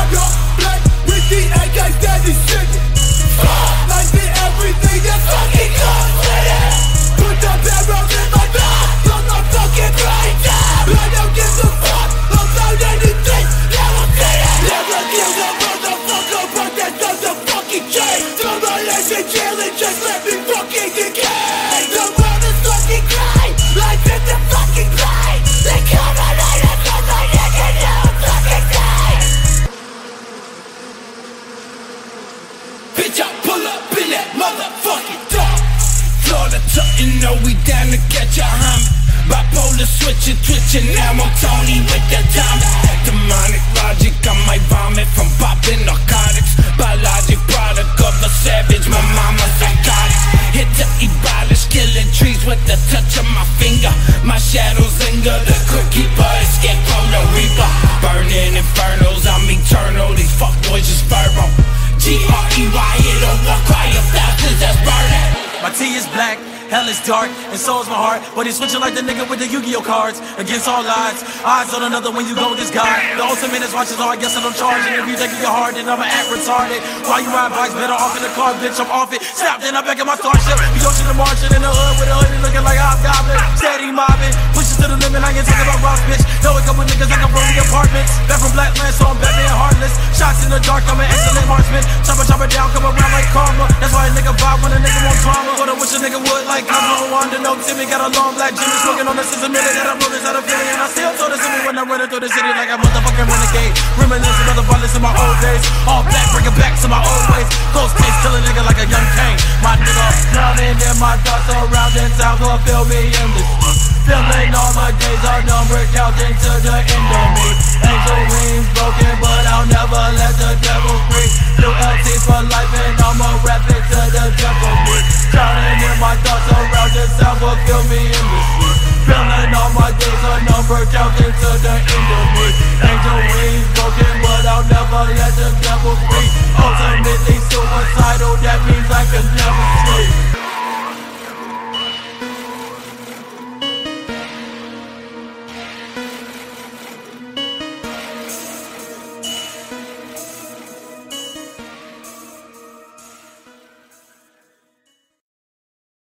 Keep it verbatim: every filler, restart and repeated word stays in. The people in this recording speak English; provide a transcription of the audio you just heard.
Young black with the A K steady singing. Like the everything that fucking comes with it. Put the barrels in my mouth, I'm not fucking right now. I don't give a fuck about anything, now I'm saying. Never kill a motherfucker, but that's not the fucking chain. Throw my legs in jail and just let me fucking decay. The world is fucking great, life is the fucking grind. They come on later cause I didn't know fucking day. Bitch, I pull up in that motherfucking dog. Florida you know we down to catch a hump. Bipolar switching, twitching, now I'm Tony with the time. Demonic logic, I might vomit from popping narcotics. Biologic product of a savage, my mama's psychotic. Hit to abolish, killing trees with the touch of my finger. My shadows linger, the crypt keeper, the scarecrow, the reaper. Burning infernos, I'm eternal, these fuckboys just verbal. G R E Y, it'll walk cry of thousands that's burning. My tea is black, hell is dark, and so is my heart. But he's switching like the nigga with the Yu-Gi-Oh cards. Against all odds, odds on another when you go against God. The ultimate is watches all, I guess that I'm charging. If you think you're hard, then I'ma act retarded. While you ride bikes, better off in the car, bitch, I'm off it. Snap, then I'm back in my starship. The ocean and Martian in the hood with a hoodie looking like a hobgoblin. Steady mobbing, pushes to the limit, I ain't talking about rocks, bitch. Know a couple niggas that come from the apartments. Back from Blackland, so I'm Batman heartless. Shots in the dark, I'm an excellent marksman. Chopper, chopper down, come around like karma. That's why a nigga vibe when a nigga want drama. But I wish a nigga would like I'm on Wanda, no Timmy. Got a long black Jimmy smoking on the scissor minute that I wrote this out of Philly. And I still told this to me when I'm running through the city like a motherfucking renegade. Reminiscing of the violence in my old days. All black, bring it back to my old ways. Close case, kill a nigga like a young Kane. My nigga, drowning in my thoughts around in town, gonna feel me in this. Feeling all my days are numbered, counting to the end of me. Angel wings broken, but I'll never let the devil free. New L T for life and I'ma rap it to the death of me. Drowning in my thoughts around the sound will kill me in the street. Feeling all my days are numbered, counting to the end of me. Angel wings broken, but I'll never let the devil free. Ultimately suicidal, that means I can never sleep.